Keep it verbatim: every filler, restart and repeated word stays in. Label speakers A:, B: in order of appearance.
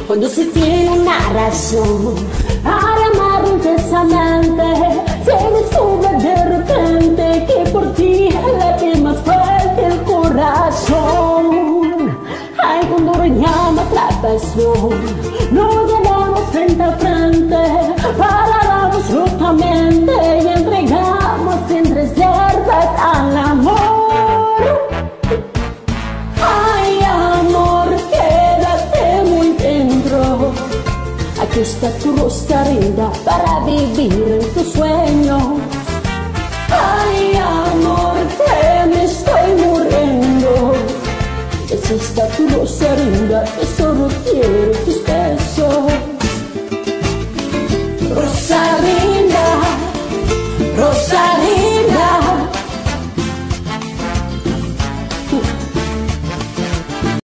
A: Cuando se tiene una razón para amar intensamente, se descubre de repente que por ti late más fuerte el corazón. Ay, cuando reñamos la pasión, nos llegamos frente a frente, paramos rotamente y entregamos sin reservas al amor. Ay, amor, quédate muy dentro. Aquí está tu rosarina para vivir en tus sueños. Ay, amor, que me estoy muriendo. Es esta tu rosarina que solo quiere tus besos. Rosarina, Rosarina.